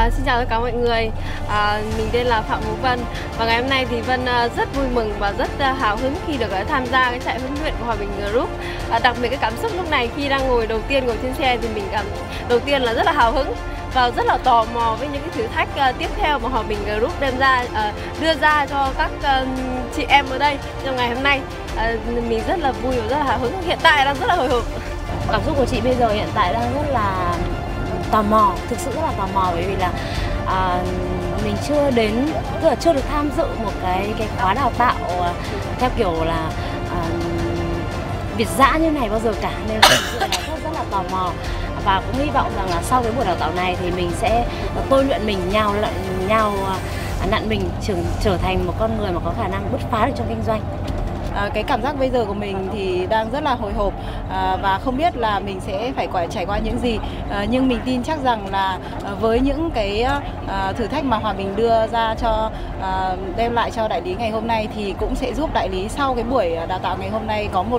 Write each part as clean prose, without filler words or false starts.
Xin chào tất cả mọi người, mình tên là Phạm Vũ Vân và ngày hôm nay thì Vân rất vui mừng và rất hào hứng khi được tham gia cái trại huấn luyện của Hòa Bình Group. Đặc biệt cái cảm xúc lúc này khi đang ngồi trên xe thì mình đầu tiên là rất là hào hứng và rất là tò mò với những cái thử thách tiếp theo mà Hòa Bình Group đưa ra cho các chị em ở đây trong ngày hôm nay. Mình rất là vui và rất là hào hứng, hiện tại đang rất là hồi hộp. Cảm xúc của chị bây giờ hiện tại đang rất là tò mò, thực sự rất là tò mò, bởi vì là mình chưa đến, tức là chưa được tham dự một cái khóa đào tạo theo kiểu là Việt dã như này bao giờ cả, nên thực sự là rất là tò mò. Và cũng hy vọng rằng là sau cái buổi đào tạo này thì mình sẽ tôi luyện mình, nặn mình trở thành một con người mà có khả năng bứt phá được trong kinh doanh. Cái cảm giác bây giờ của mình thì đang rất là hồi hộp và không biết là mình sẽ phải trải qua những gì, nhưng mình tin chắc rằng là với những cái thử thách mà Hòa Bình đưa ra đem lại cho đại lý ngày hôm nay thì cũng sẽ giúp đại lý sau cái buổi đào tạo ngày hôm nay có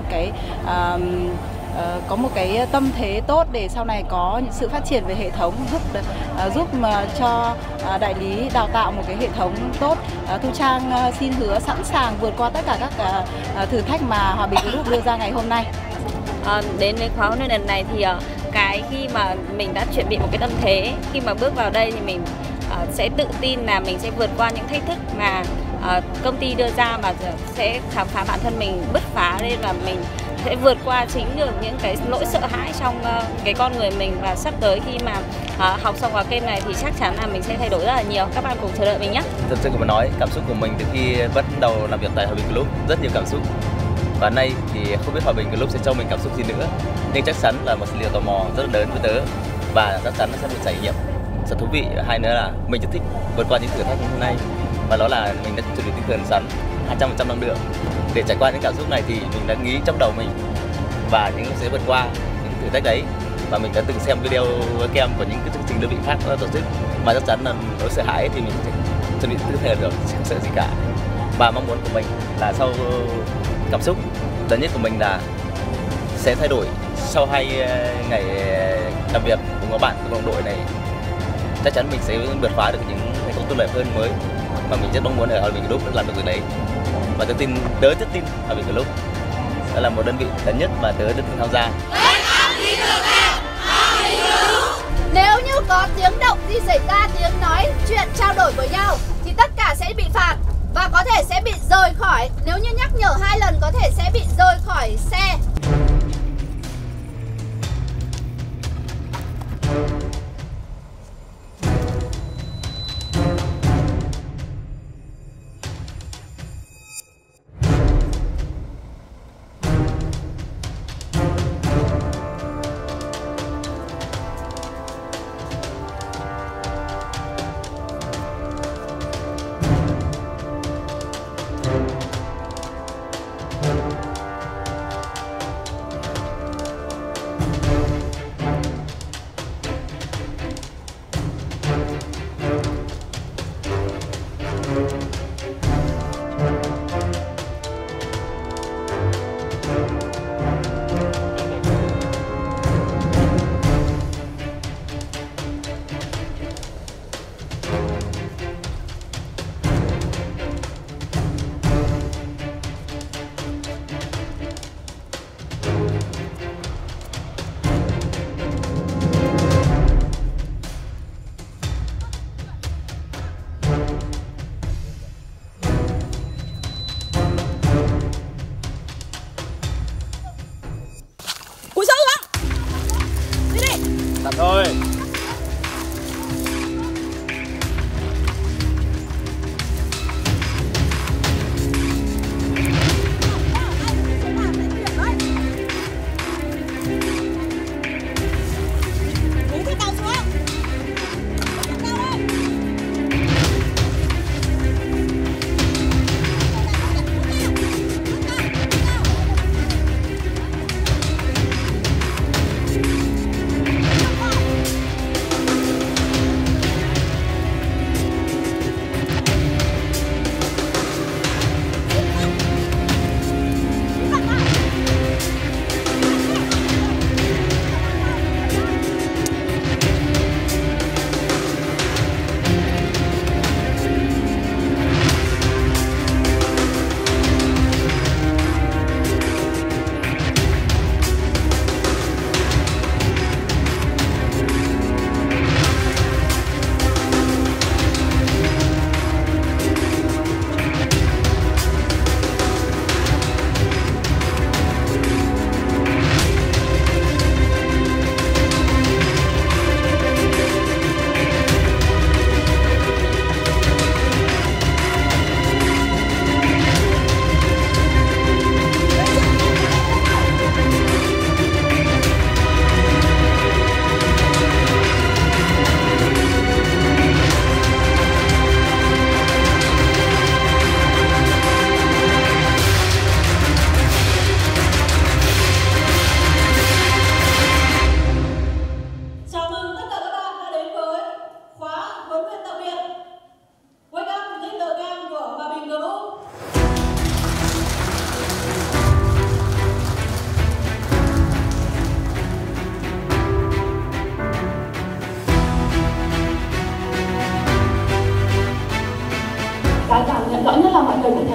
một cái tâm thế tốt để sau này có những sự phát triển về hệ thống, giúp cho đại lý đào tạo một cái hệ thống tốt. Thu Trang xin hứa sẵn sàng vượt qua tất cả các thử thách mà Hòa Bình Group đưa ra ngày hôm nay. Đến với khóa huấn luyện lần này thì khi mà mình đã chuẩn bị một cái tâm thế, khi mà bước vào đây thì mình sẽ tự tin là mình sẽ vượt qua những thách thức mà công ty đưa ra, mà sẽ khám phá bản thân mình, bứt phá, nên là mình sẽ vượt qua chính được những cái nỗi sợ hãi trong cái con người mình. Và sắp tới khi mà học xong khóa kênh này thì chắc chắn là mình sẽ thay đổi rất là nhiều. Các bạn cùng chờ đợi mình nhé. Thật sự mà nói, cảm xúc của mình từ khi bắt đầu làm việc tại Hòa Bình Group rất nhiều cảm xúc. Và nay thì không biết Hòa Bình Group sẽ cho mình cảm xúc gì nữa, nhưng chắc chắn là một sự tò mò rất là lớn với tớ, và chắc chắn nó sẽ một trải nghiệm rất thú vị. Hai nữa là mình rất thích vượt qua những thử thách như hôm nay, và đó là mình đã chuẩn bị tinh thần sẵn 200% năng lượng để trải qua những cảm xúc này. Thì mình đã nghĩ trong đầu mình và những sẽ vượt qua những thử thách đấy, và mình đã từng xem video kem của những cái chương trình đơn vị khác tổ chức, mà chắc chắn là nỗi sợ hãi thì mình sẽ chuẩn bị tinh thần được, không sợ gì cả. Và mong muốn của mình là sau cảm xúc lớn nhất của mình là sẽ thay đổi sau 2 ngày làm việc cùng các bạn cùng đồng đội này. Chắc chắn mình sẽ vượt phá được những thành công tốt đẹp hơn mới mà mình rất mong muốn ở Hòa Bình Group làm được việc đấy. Và tớ rất tin Hòa Bình Group đó là một đơn vị lớn nhất mà tớ rất tin tham gia. Nếu như có tiếng động gì xảy ra, tiếng nói chuyện trao đổi với nhau thì tất cả sẽ bị phạt và có thể sẽ bị rời khỏi. Nếu như nhắc nhở 2 lần có thể sẽ bị rời khỏi xe.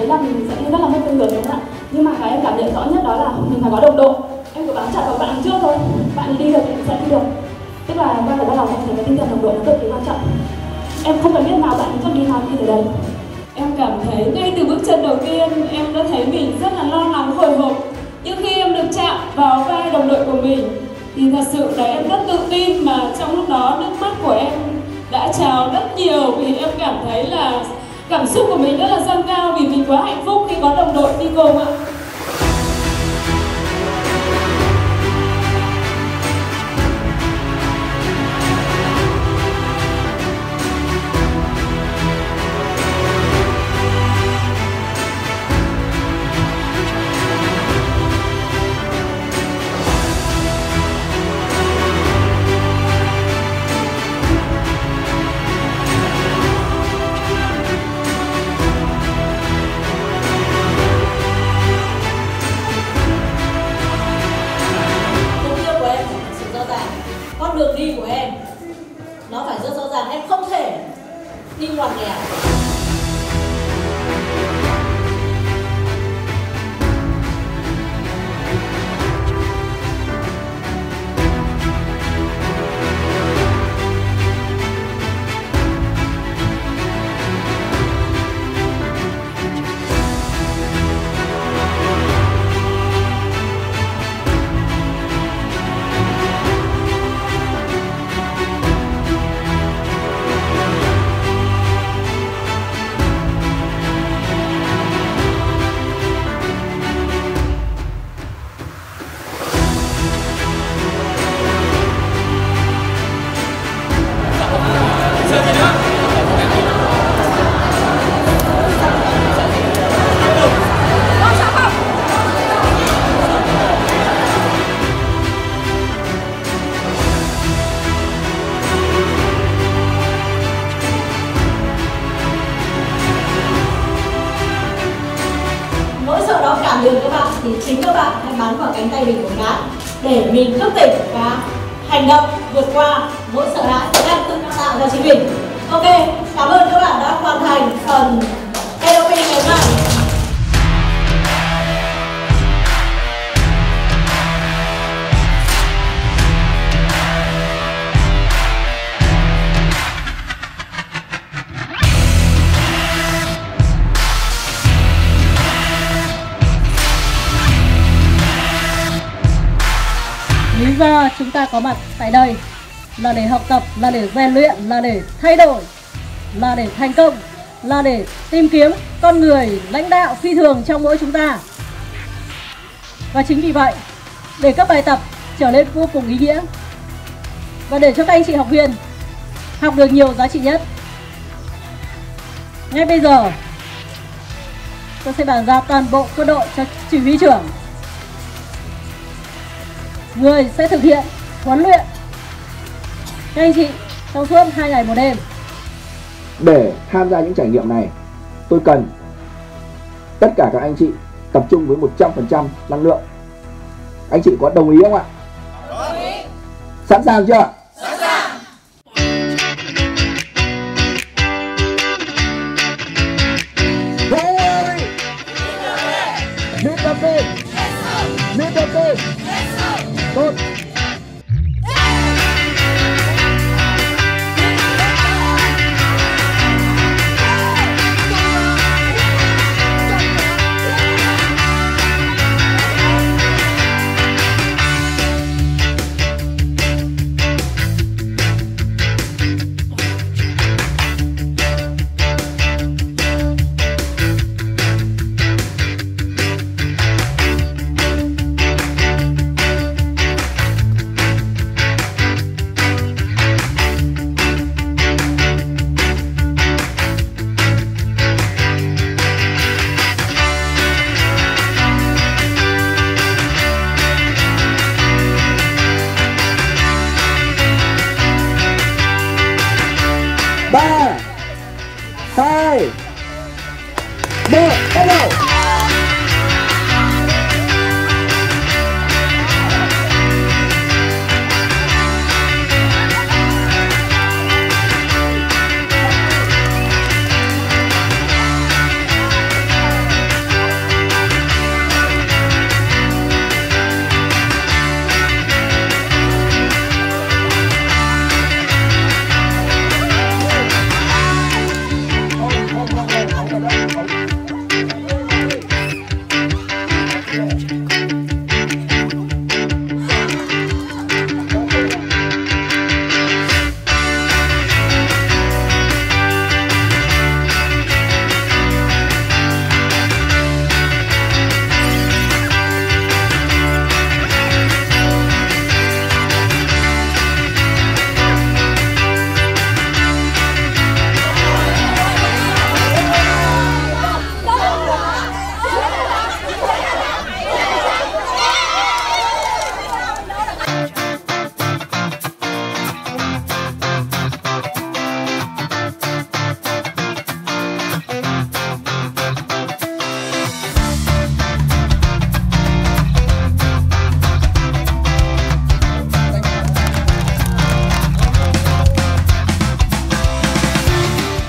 là mình sẽ rất là mất phương hướng đúng không ạ? Nhưng mà cái em cảm nhận rõ nhất đó là mình phải có đồng đội. Em cứ bám chặt vào bạn đằng trước thôi, bạn ấy đi được thì mình sẽ đi được. Tức là ban đầu bắt đầu em thấy cái tinh thần đồng đội nó cực kỳ quan trọng. Em không cần biết nào bạn không đi nào đi từ đấy. Em cảm thấy ngay từ bước chân đầu tiên em đã thấy mình rất là lo lắng hồi hộp. Nhưng khi em được chạm vào vai đồng đội của mình thì thật sự là em rất tự tin, mà trong lúc đó nước mắt của em đã trào rất nhiều vì em cảm thấy là cảm xúc của mình rất là dâng cao vì mình quá hạnh phúc khi có đồng đội đi cùng ạ. Con đường đi của em nó phải rất rõ ràng, em không thể đi ngoằn nghèo. Cảm được các bạn thì chính các bạn hãy bắn vào cánh tay mình một cái để mình thức tỉnh và hành động vượt qua nỗi sợ hãi đang tự tạo ra chính mình. Ok, cảm ơn các bạn đã hoàn thành phần LP ngày hôm nay. Lý do chúng ta có mặt tại đây là để học tập, là để rèn luyện, là để thay đổi, là để thành công, là để tìm kiếm con người lãnh đạo phi thường trong mỗi chúng ta. Và chính vì vậy, để các bài tập trở nên vô cùng ý nghĩa và để cho các anh chị học viên học được nhiều giá trị nhất, ngay bây giờ tôi sẽ bàn giao toàn bộ quân đội cho chỉ huy trưởng, người sẽ thực hiện huấn luyện các anh chị trong suốt 2 ngày 1 đêm. Để tham gia những trải nghiệm này, tôi cần tất cả các anh chị tập trung với 100% năng lượng. Anh chị có đồng ý không ạ? Đồng ý. Sẵn sàng chưa? Sẵn sàng. Tốt.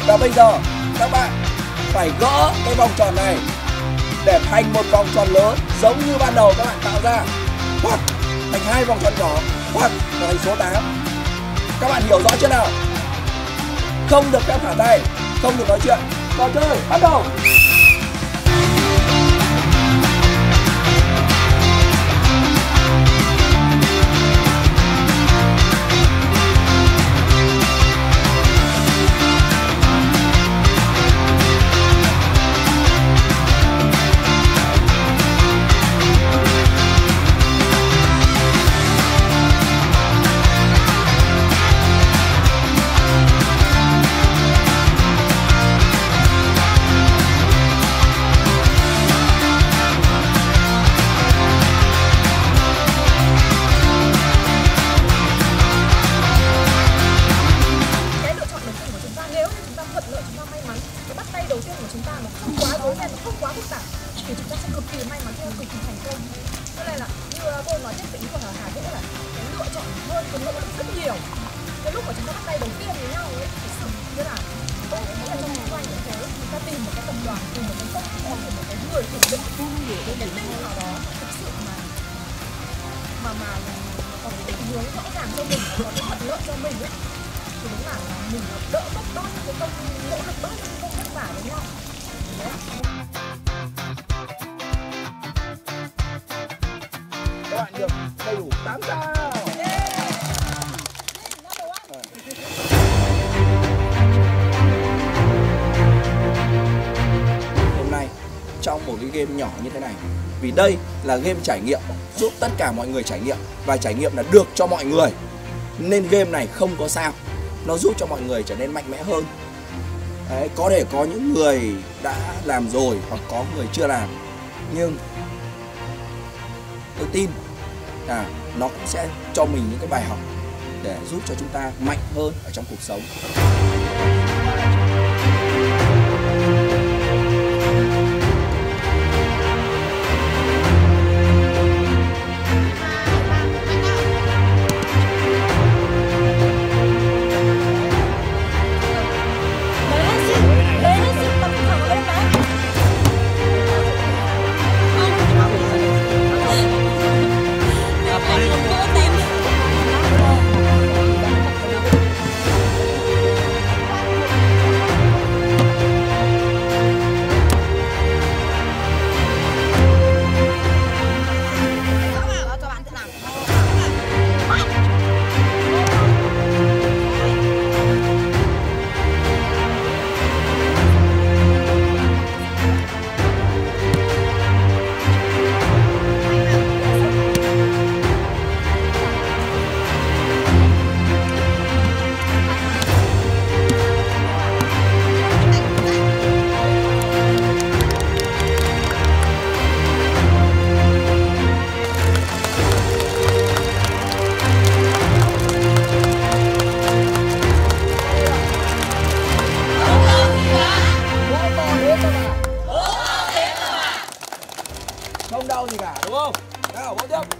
Và bây giờ các bạn phải gỡ cái vòng tròn này để thành một vòng tròn lớn giống như ban đầu các bạn tạo ra, hoặc thành 2 vòng tròn nhỏ, hoặc thành số 8. Các bạn hiểu rõ chưa nào? Không được phép thả tay, không được nói chuyện. Trò chơi bắt đầu. Các bạn được đầy đủ 8 sao. Hôm nay trong một cái game nhỏ như thế này, vì đây là game trải nghiệm, giúp tất cả mọi người trải nghiệm, và trải nghiệm là được cho mọi người, nên game này không có sao, nó giúp cho mọi người trở nên mạnh mẽ hơn. Đấy, có thể có những người đã làm rồi hoặc có người chưa làm, nhưng tôi tin nó cũng sẽ cho mình những cái bài học để giúp cho chúng ta mạnh hơn ở trong cuộc sống. Không đau gì cả, đúng không? Nào, vô tiếp.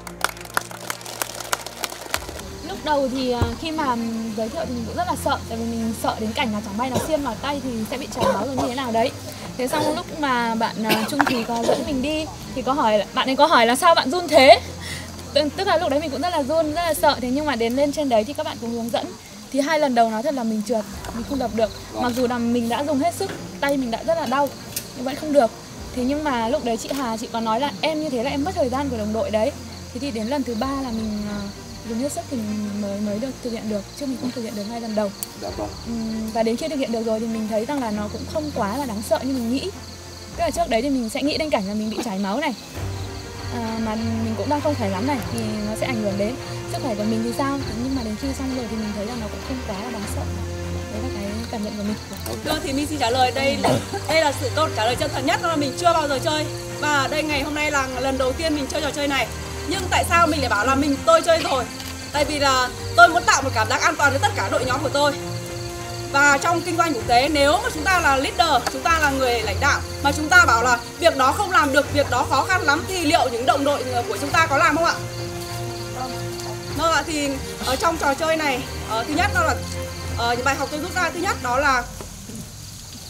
Lúc đầu thì khi mà giới thiệu thì mình cũng rất là sợ, tại vì mình sợ đến cảnh là chẳng may nó xiên vào tay thì sẽ bị chảy máu rồi như thế nào đấy. Thế xong lúc mà bạn Trung Thúy có dẫn mình đi thì bạn ấy có hỏi là sao bạn run thế? Tức là lúc đấy mình cũng rất là run, rất là sợ. Thế nhưng mà đến lên trên đấy thì các bạn cũng hướng dẫn. Thì 2 lần đầu nói thật là mình trượt, mình không đập được. Mặc dù là mình đã dùng hết sức, tay mình đã rất là đau nhưng vẫn không được. Thế nhưng mà lúc đấy chị Hà, chị có nói là em như thế là em mất thời gian của đồng đội đấy. Thế thì đến lần thứ 3 là mình dùng hết sức thì mình mới được thực hiện được, chứ mình không thực hiện được 2 lần đầu. Và đến khi thực hiện được rồi thì mình thấy rằng là nó cũng không quá là đáng sợ như mình nghĩ. Tức là trước đấy thì mình sẽ nghĩ đến cảnh là mình bị chảy máu này, mà mình cũng đang không khỏe lắm này, thì nó sẽ ảnh hưởng đến sức khỏe của mình thì sao. Thế nhưng mà đến khi xong rồi thì mình thấy là nó cũng không quá là đáng sợ. Đấy là cái cảm nhận của mình. Thì mình xin trả lời đây là sự câu trả lời chân thật nhất, đó là mình chưa bao giờ chơi. Và đây ngày hôm nay là lần đầu tiên mình chơi trò chơi này. Nhưng tại sao mình lại bảo là tôi chơi rồi? Tại vì là tôi muốn tạo một cảm giác an toàn với tất cả đội nhóm của tôi. Và trong kinh doanh thực tế, nếu mà chúng ta là leader, chúng ta là người lãnh đạo, mà chúng ta bảo là việc đó không làm được, việc đó khó khăn lắm, thì liệu những đồng đội của chúng ta có làm không ạ? Vâng ạ, thì ở trong trò chơi này, thứ nhất đó là những bài học tôi rút ra, thứ nhất đó là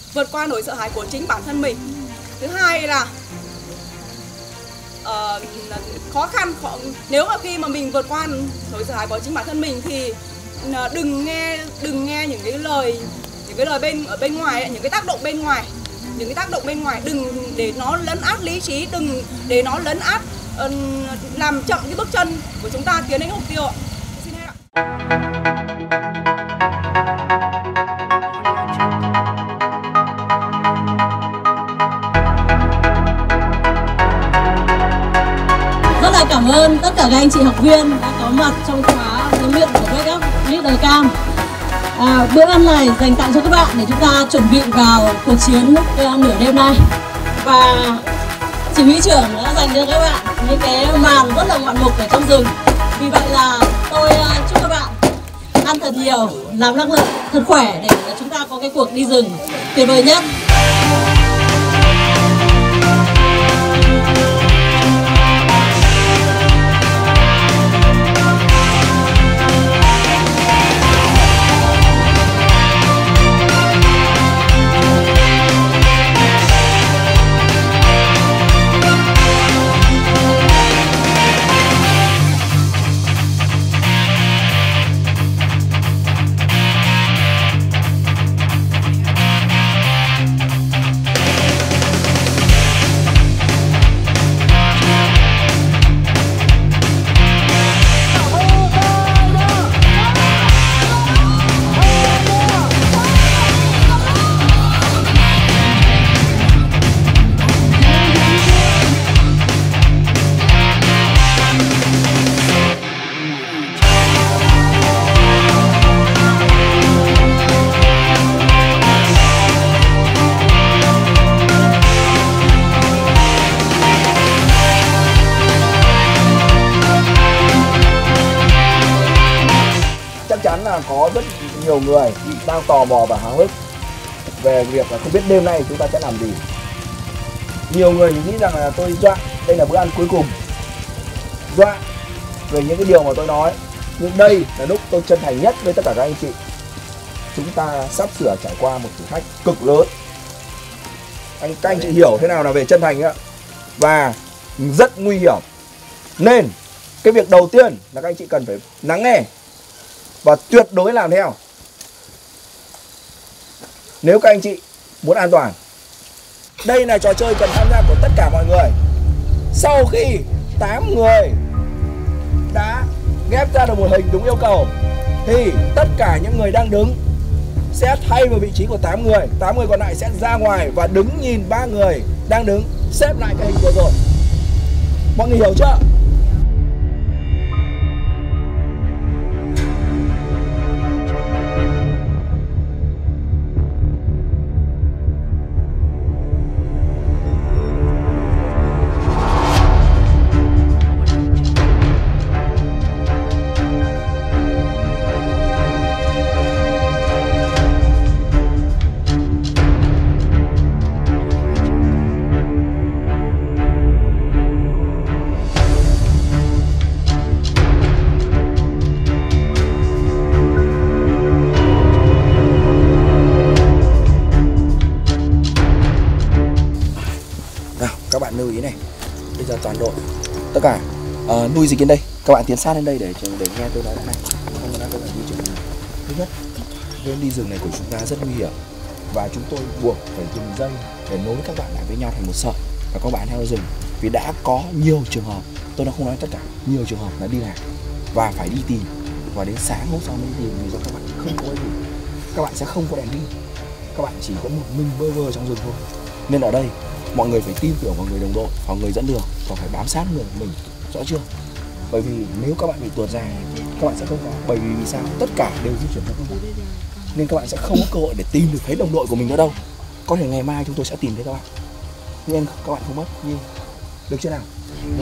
vượt qua nỗi sợ hãi của chính bản thân mình. Thứ hai là khó khăn, nếu mà khi mà mình vượt qua nỗi sợ hãi của chính bản thân mình thì đừng nghe những cái lời bên ngoài, những cái tác động bên ngoài, đừng để nó lấn át lý trí, đừng để nó lấn át làm chậm cái bước chân của chúng ta tiến đến mục tiêu ạ. Xin hết ạ. Rất là cảm ơn tất cả các anh chị học viên đã có mặt trong khóa huấn luyện của Wake Up Leader Camp. Bữa ăn này dành tặng cho các bạn để chúng ta chuẩn bị vào cuộc chiến nửa đêm nay. Và chỉ huy trưởng đã dành cho các bạn những cái màn rất là ngoạn mục ở trong rừng. Vì vậy là tôi chúc các bạn ăn thật nhiều, làm năng lượng thật khỏe để chúng ta có cái cuộc đi rừng tuyệt vời nhất. Chắc chắn là có rất nhiều người đang tò mò và háo hức về việc là không biết đêm nay chúng ta sẽ làm gì. Nhiều người nghĩ rằng là tôi dọa đây là bữa ăn cuối cùng, dọa về những cái điều mà tôi nói. Nhưng đây là lúc tôi chân thành nhất với tất cả các anh chị. Chúng ta sắp sửa trải qua một thử thách cực lớn. Các anh chị hiểu thế nào là về chân thành ạ. Và rất nguy hiểm. Nên cái việc đầu tiên là các anh chị cần phải lắng nghe và tuyệt đối làm theo. Nếu các anh chị muốn an toàn, đây là trò chơi cần tham gia của tất cả mọi người. Sau khi 8 người đã ghép ra được một hình đúng yêu cầu thì tất cả những người đang đứng sẽ thay vào vị trí của 8 người. 8 người còn lại sẽ ra ngoài và đứng nhìn 3 người đang đứng xếp lại cái hình vừa rồi. Mọi người hiểu chưa? Các bạn lưu ý này, bây giờ toàn đội tất cả nuôi dịch đến đây, các bạn tiến sát lên đây để nghe tôi nói này. Thứ nhất, game đi rừng này của chúng ta rất nguy hiểm và chúng tôi buộc phải dùng dây để nối các bạn lại với nhau thành một sợi và các bạn theo rừng. Vì đã có nhiều trường hợp, tôi đã không nói tất cả, nhiều trường hợp là đi làm và phải đi tìm và đến sáng hôm sau mới tìm vì do các bạn không có gì, các bạn sẽ không có đèn đi, các bạn chỉ có một mình bơ vơ trong rừng thôi. Nên ở đây mọi người phải tin tưởng vào người đồng đội, vào người dẫn đường và phải bám sát người của mình, rõ chưa? Bởi vì nếu các bạn bị tuột ra, các bạn sẽ không có. Bởi vì sao? Tất cả đều di chuyển theo các bạn, nên các bạn sẽ không có cơ hội để tìm được thấy đồng đội của mình nữa đâu. Có thể ngày mai chúng tôi sẽ tìm thấy các bạn, nhưng các bạn không mất như được chưa nào? Đó.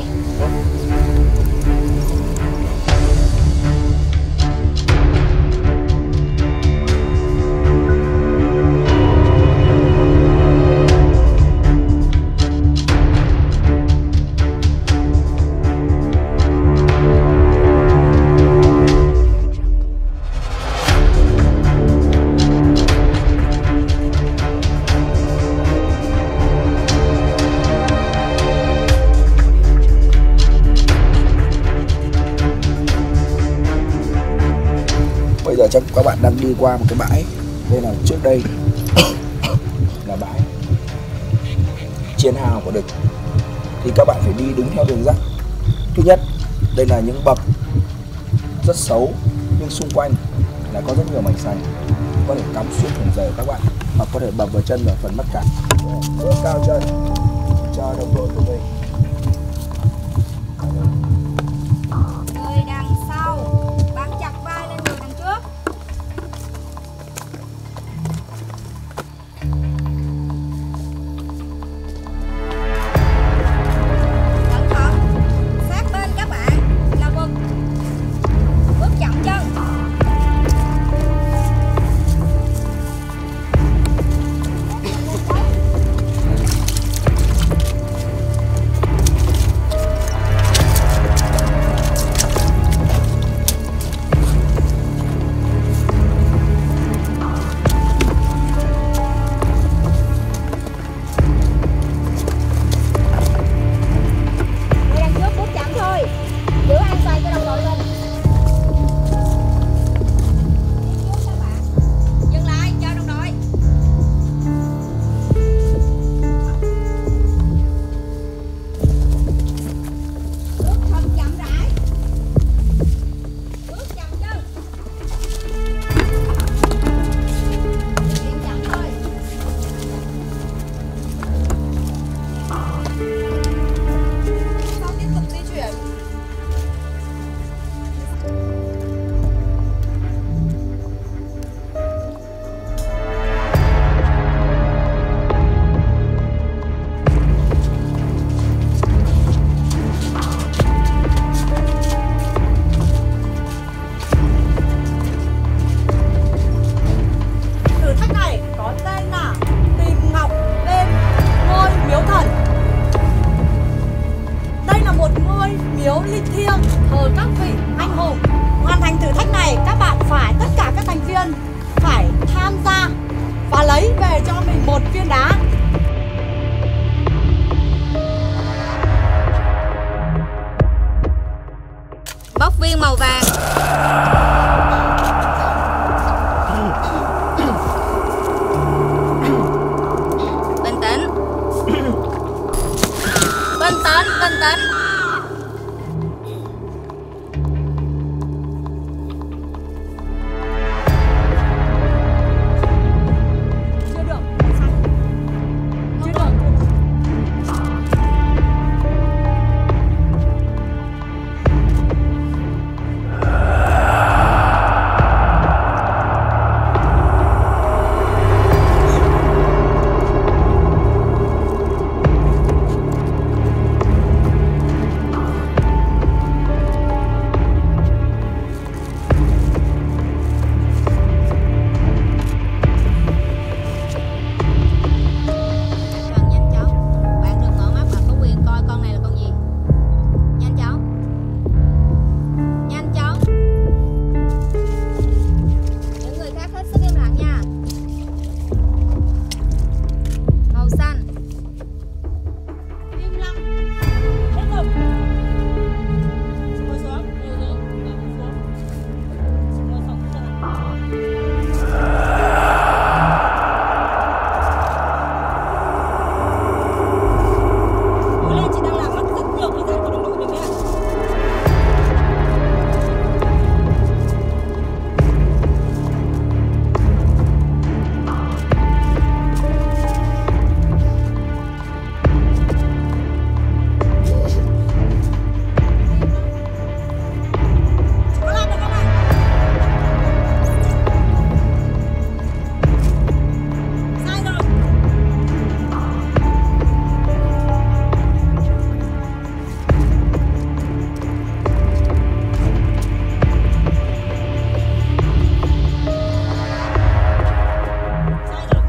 ở trong các bạn đang đi qua một cái bãi. Đây là trước đây là bãi chiến hào của địch. Thì các bạn phải đi đúng theo đường dắt. Thứ nhất, đây là những bậc rất xấu nhưng xung quanh là có rất nhiều mảnh sành, có thể cắm xuyên thủng giày các bạn, hoặc có thể bập vào chân và phần mắt cẳng. Bước cao chân cho đồng đội của mình. Người đằng sau bám chặt vai lên người đằng trước. Cẩn thận, sát bên các bạn là vực. Bước chậm chân. Người đằng trước bước chậm thôi, giữ an toàn cho đồng đội mình. Dừng lại cho đồng đội. Bước thật chậm rãi. Bước chậm chân. Di chuyển chậm thôi. Sau tiếp tục di chuyển. Thử thách này có tên là tìm ngọc bên ngôi miếu thần. Đây là một ngôi miếu linh thiêng thờ các vị anh hùng. Hoàn thành thử thách này, các bạn phải, tất cả các thành viên phải tham gia và lấy về cho mình một viên đá. Bóc viên màu vàng. Bình tĩnh. Bình tĩnh, bình tĩnh. Chưa được. Chưa được. Cần nhanh chóng. Bạn được mở mắt, bạn có quyền coi con này là con gì. Nhanh chóng. Nhanh chóng. Những người khác hết sức im lặng nha. Màu xanh. Im lặng. Tiếp tục. Ngồi xuống, ngồi xuống, ngồi xuống. Ngồi xuống. Cố lên, chị đang làm mất rất nhiều thời gian của đồng đội mình đấy ạ. Chị có làm được không ạ? Sai rồi. Sai rồi.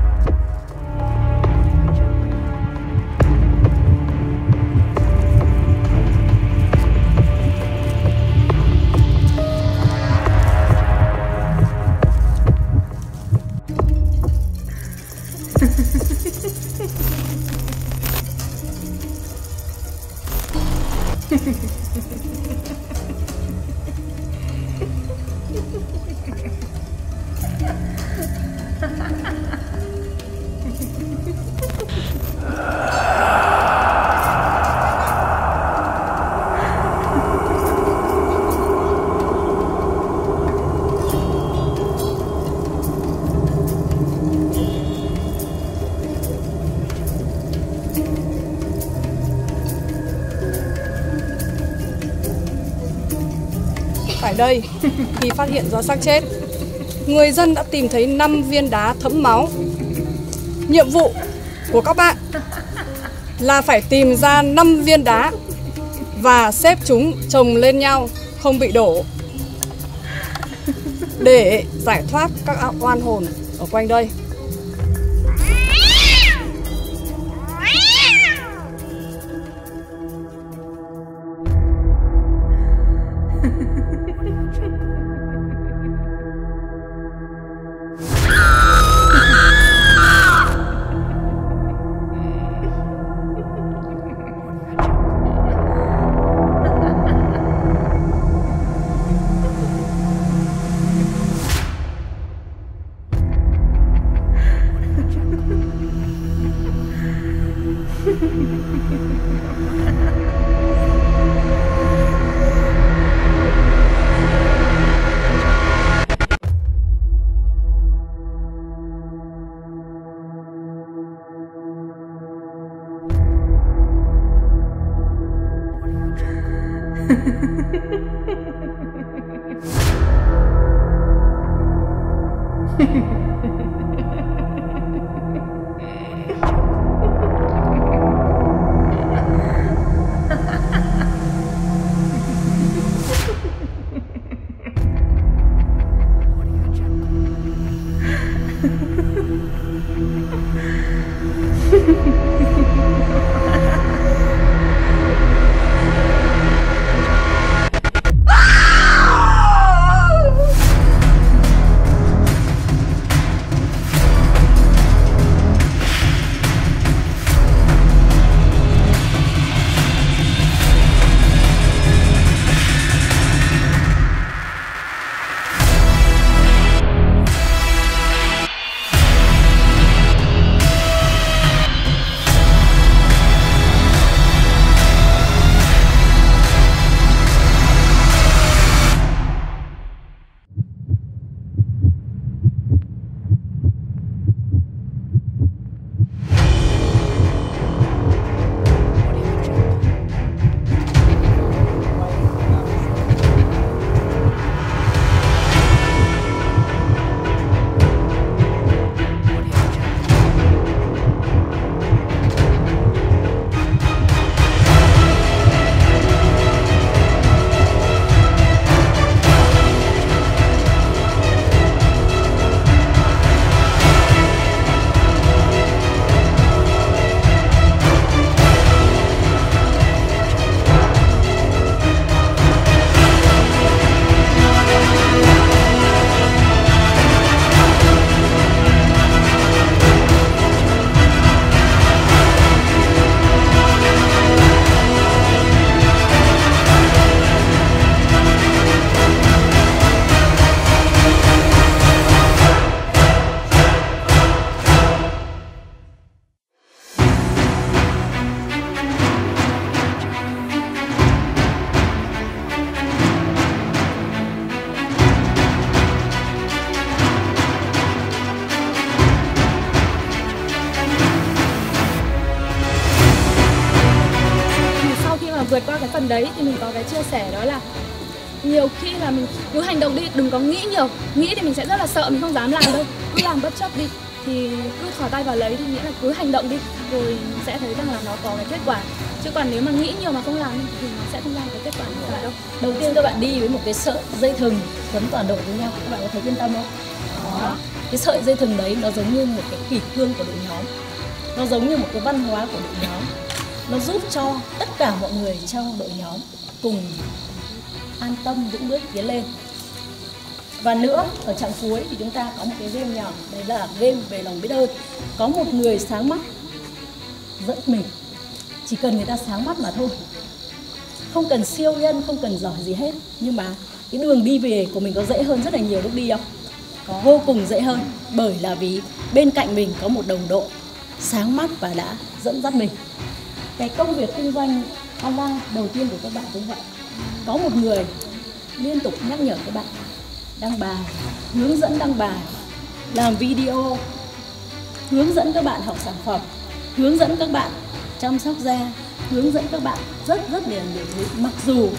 đây khi phát hiện ra xác chết. Người dân đã tìm thấy 5 viên đá thấm máu. Nhiệm vụ của các bạn là phải tìm ra 5 viên đá và xếp chúng chồng lên nhau, không bị đổ, để giải thoát các oan hồn ở quanh đây. vượt qua cái phần đấy thì mình có cái chia sẻ đó là nhiều khi là mình cứ hành động đi, đừng có nghĩ nhiều. Nghĩ thì mình sẽ rất là sợ, mình không dám làm đâu. Cứ làm bất chấp đi, thì cứ thò tay vào lấy thì nghĩa là cứ hành động đi, rồi mình sẽ thấy rằng là nó có cái kết quả. Chứ còn nếu mà nghĩ nhiều mà không làm thì nó sẽ không ra cái kết quả như vậy đâu. Đầu tiên các bạn đi với một cái sợi dây thừng quấn toàn đội với nhau, các bạn có thấy yên tâm không? Đó. Cái sợi dây thừng đấy nó giống như một cái kỷ cương của đội nhóm, nó giống như một cái văn hóa của đội nhóm. Nó giúp cho tất cả mọi người trong đội nhóm cùng an tâm vững bước tiến lên. Và nữa, ở chặng cuối thì chúng ta có một cái game nhỏ, đấy là game về lòng biết ơn. Có một người sáng mắt dẫn mình, chỉ cần người ta sáng mắt mà thôi, không cần siêu nhân, không cần giỏi gì hết, nhưng mà cái đường đi về của mình có dễ hơn rất là nhiều lúc đi không? Có vô cùng dễ hơn, bởi là vì bên cạnh mình có một đồng đội sáng mắt và đã dẫn dắt mình. Cái công việc kinh doanh online đầu tiên của các bạn cũng vậy. Có một người liên tục nhắc nhở các bạn, đăng bài, hướng dẫn đăng bài, làm video, hướng dẫn các bạn học sản phẩm, hướng dẫn các bạn chăm sóc da, hướng dẫn các bạn rất nhiều thứ. Mặc dù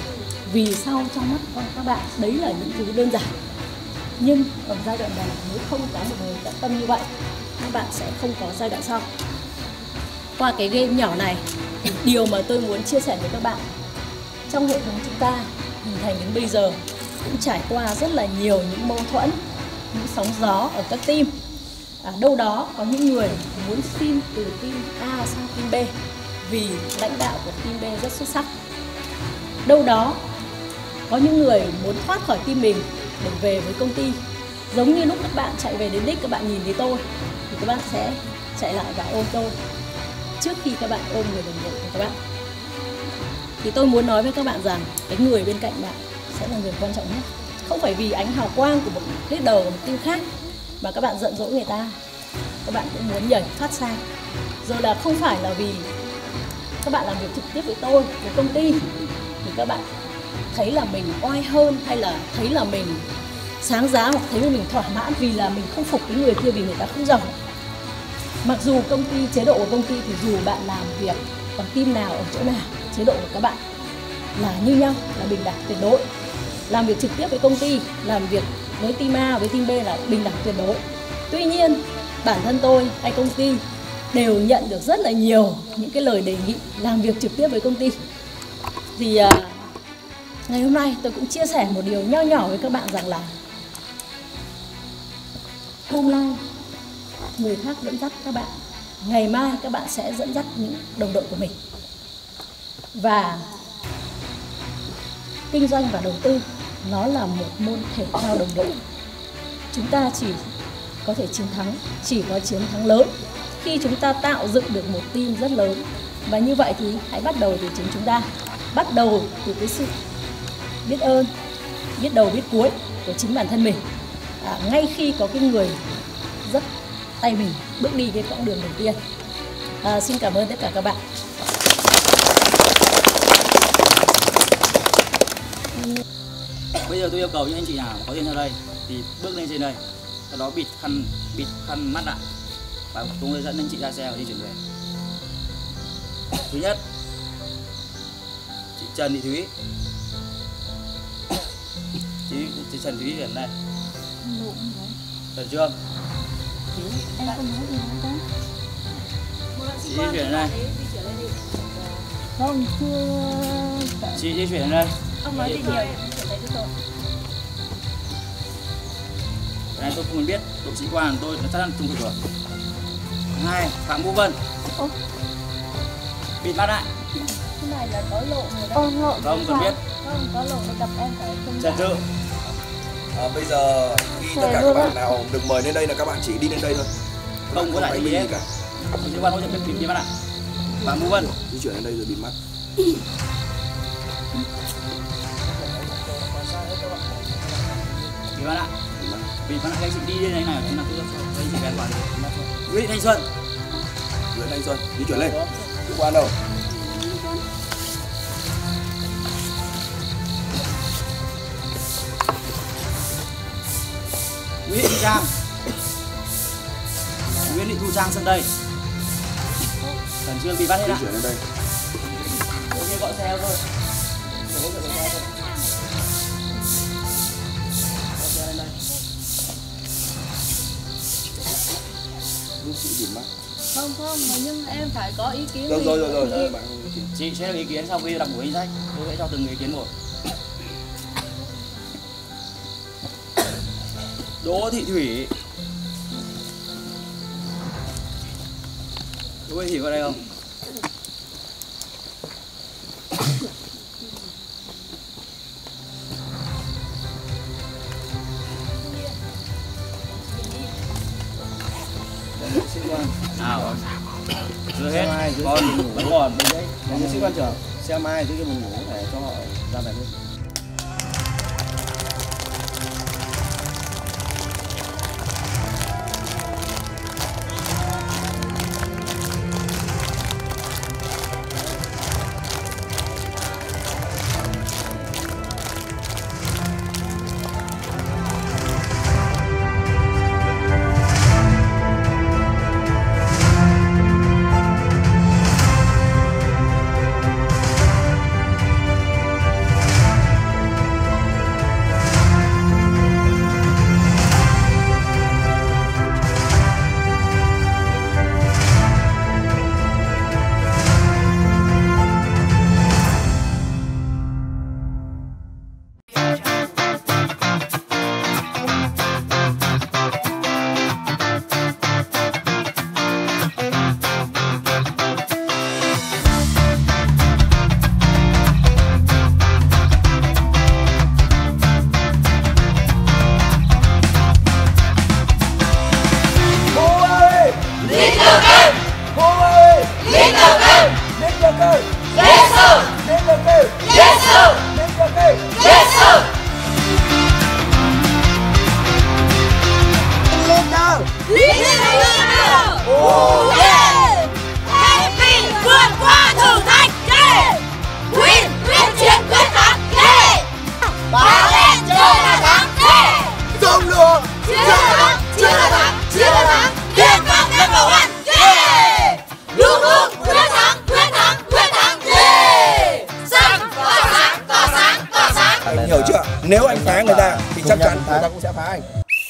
Vì sao trong mắt các bạn đấy là những thứ đơn giản, nhưng ở giai đoạn này nếu không có một người tận tâm như vậy, các bạn sẽ không có giai đoạn sau. Qua cái game nhỏ này, điều mà tôi muốn chia sẻ với các bạn, trong hệ thống chúng ta hình thành đến bây giờ cũng trải qua rất là nhiều những mâu thuẫn, những sóng gió ở các team. Đâu đó có những người muốn xin từ team A sang team B vì lãnh đạo của team B rất xuất sắc. Đâu đó có những người muốn thoát khỏi team mình để về với công ty. Giống như lúc các bạn chạy về đến đích, các bạn nhìn thấy tôi thì các bạn sẽ chạy lại và ôm tôi trước khi các bạn ôm người đồng đội của các bạn. Thì tôi muốn nói với các bạn rằng cái người bên cạnh bạn sẽ là người quan trọng nhất. Không phải vì ánh hào quang của một leader của một team khác mà các bạn giận dỗi người ta, các bạn cũng muốn nhảy thoát sang. Rồi là không phải là vì các bạn làm việc trực tiếp với tôi, với công ty thì các bạn thấy là mình oai hơn, hay là thấy là mình sáng giá, hoặc thấy là mình thỏa mãn vì là mình không phục cái người kia vì người ta không giỏi. Mặc dù công ty, chế độ của công ty thì dù bạn làm việc ở team nào, ở chỗ nào, chế độ của các bạn là như nhau, là bình đẳng tuyệt đối. Làm việc trực tiếp với công ty, làm việc với team A, với team B là bình đẳng tuyệt đối. Tuy nhiên, bản thân tôi hay công ty đều nhận được rất là nhiều những cái lời đề nghị làm việc trực tiếp với công ty. Thì ngày hôm nay tôi cũng chia sẻ một điều nho nhỏ với các bạn rằng là hôm nay người khác dẫn dắt các bạn, ngày mai các bạn sẽ dẫn dắt những đồng đội của mình. Và kinh doanh và đầu tư nó là một môn thể thao đồng đội. Chúng ta chỉ có thể chiến thắng, chỉ có chiến thắng lớn khi chúng ta tạo dựng được một team rất lớn. Và như vậy thì hãy bắt đầu từ chính chúng ta, bắt đầu từ cái sự biết ơn, biết đầu biết cuối của chính bản thân mình. Ngay khi có cái người dắt tay mình bước đi cái quãng đường đầu tiên. Xin cảm ơn tất cả các bạn. Bây giờ tôi yêu cầu những anh chị nào có tiền theo đây thì bước lên trên đây, sau đó bịt khăn mắt lại và tôi hướng dẫn anh chị ra xe và di chuyển về. Thứ nhất, chị Trần Thị Thúy. Chị Trần Thúy chuyển đây. Trần Trương. Chị di chuyển đến đây. Không, chưa. Chị di chuyển đến đây. Ông nói gì nhiều, chuyển đấy được rồi. Cái này tôi không muốn biết, độ sĩ quan của tôi nó chắc là trung thực rồi. Thứ hai, Phạm Vũ Vân. Bịt mắt lại. Cái này là có lộ rồi đó. Lộ không cần biết. Không có lộ để gặp em phải không. Trần Trự. Bây giờ khi tất cả các bạn nào được mời lên đây là các bạn chỉ đi lên đây thôi. Không có lại gì hết. Sĩ quan hỗ trợ bịt mắt lại. Phạm Vũ Vân. Di chuyển lên đây rồi bịt mắt. Bịt mắt lại. Bịt mắt lại, các chị đi lên đây này, chúng ta cứ cho chị gắn vào. Nguyễn Thanh Xuân. Nguyễn Thanh Xuân, di chuyển lên. Sĩ quan đâu? Nguyễn Thị Trang. Nguyễn Thị Thu Trang sân đây. Khẩn trương bị bắt hết ạ. Chuyển lên đây. Tôi kia gọi xe thôi. Giúp chị bịt mắt. Không, mà nhưng em phải có ý kiến. Rồi. Chị sẽ được ý kiến sau khi đọc buổi danh sách. Tôi sẽ cho từng ý kiến một. Đỗ Thị Thủy. Đỗ Thị Thủy vào đây không? Nào, đưa hết. Còn vẫn còn bên đấy. Sĩ quan trưởng, xe mai dưới cái buồng ngủ để cho họ ra về luôn. người ta cũng sẽ phá anh.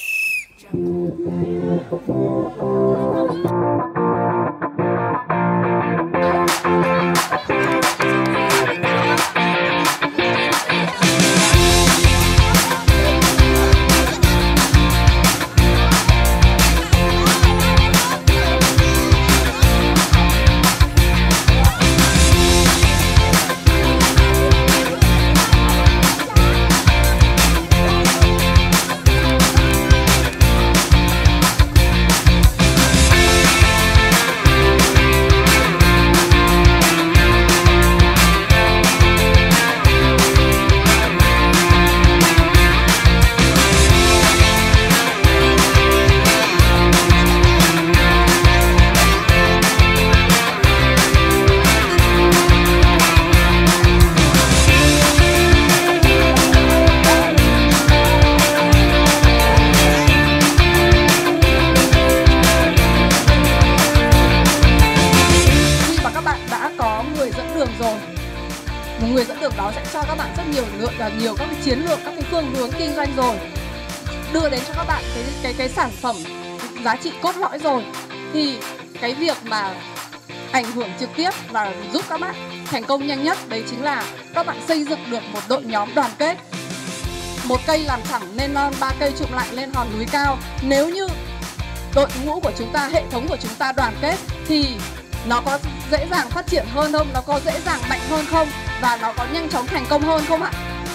Một người dẫn đường đó sẽ cho các bạn rất nhiều các cái chiến lược, các cái phương hướng kinh doanh rồi, đưa đến cho các bạn cái sản phẩm giá trị cốt lõi rồi, thì cái việc mà ảnh hưởng trực tiếp và giúp các bạn thành công nhanh nhất đấy chính là các bạn xây dựng được một đội nhóm đoàn kết. Một cây làm thẳng nên non, 3 cây chụm lại lên hòn núi cao. Nếu như đội ngũ của chúng ta, hệ thống của chúng ta đoàn kết thì nó có dễ dàng phát triển hơn không? Nó có dễ dàng mạnh hơn không? Và nó có nhanh chóng thành công hơn không ạ?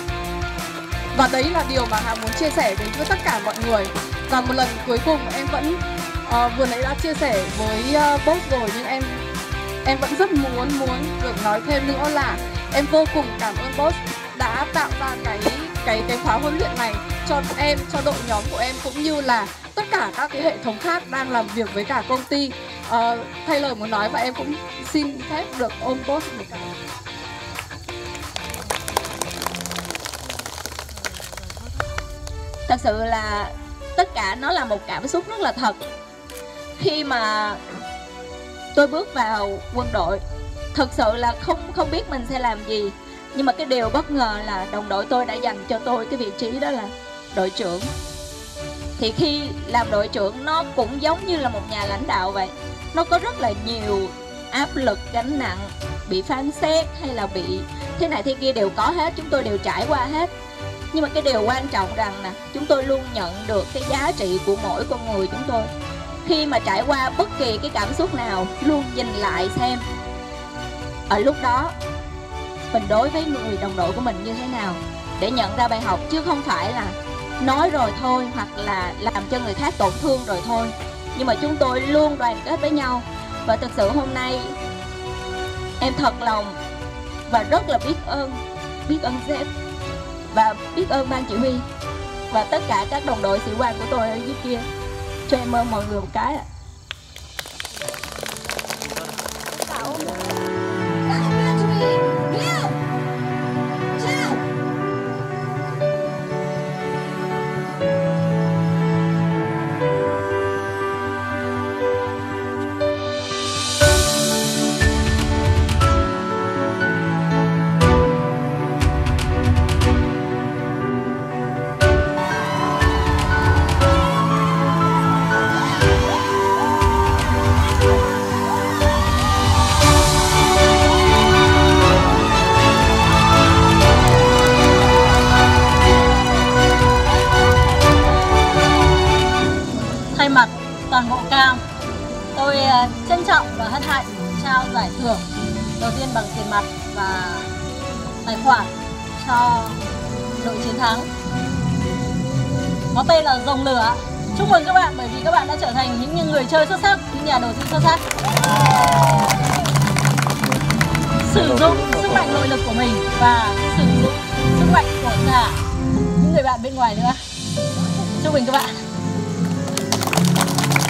Và đấy là điều mà Hà muốn chia sẻ đến với tất cả mọi người. Và một lần cuối cùng em vẫn vừa nãy đã chia sẻ với boss rồi, nhưng em vẫn rất muốn được nói thêm nữa là em vô cùng cảm ơn boss đã tạo ra cái khóa huấn luyện này cho em, cho đội nhóm của em, cũng như là tất cả các cái hệ thống khác đang làm việc với cả công ty. Thay lời muốn nói và em cũng xin phép được ôm boss một cái. Thật sự là tất cả nó là một cảm xúc rất là thật. Khi mà tôi bước vào quân đội, thật sự là không biết mình sẽ làm gì. Nhưng mà cái điều bất ngờ là đồng đội tôi đã dành cho tôi cái vị trí đó là đội trưởng. Thì khi làm đội trưởng nó cũng giống như là một nhà lãnh đạo vậy. Nó có rất là nhiều áp lực, gánh nặng, bị phán xét hay là bị thế này thế kia đều có hết. Chúng tôi đều trải qua hết. Nhưng mà cái điều quan trọng rằng nè, chúng tôi luôn nhận được cái giá trị của mỗi con người chúng tôi. Khi mà trải qua bất kỳ cái cảm xúc nào, luôn nhìn lại xem ở lúc đó mình đối với người đồng đội của mình như thế nào, để nhận ra bài học, chứ không phải là nói rồi thôi hoặc là làm cho người khác tổn thương rồi thôi. Nhưng mà chúng tôi luôn đoàn kết với nhau. Và thực sự hôm nay em thật lòng và rất là biết ơn sếp và biết ơn ban chỉ huy và tất cả các đồng đội sĩ quan của tôi ở dưới kia. Cho em ơn mọi người một cái ạ. Thay mặt toàn bộ cam, tôi trân trọng và hân hạnh trao giải thưởng đầu tiên bằng tiền mặt và tài khoản cho đội chiến thắng. Có tên là Rồng Lửa. Chúc mừng các bạn bởi vì các bạn đã trở thành những người chơi xuất sắc, những nhà đầu tư xuất sắc. Sử dụng sức mạnh nội lực của mình và sử dụng sức mạnh của cả những người bạn bên ngoài nữa. Chúc mừng các bạn.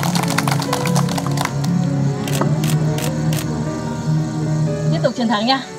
Tiếp tục chiến thắng nha.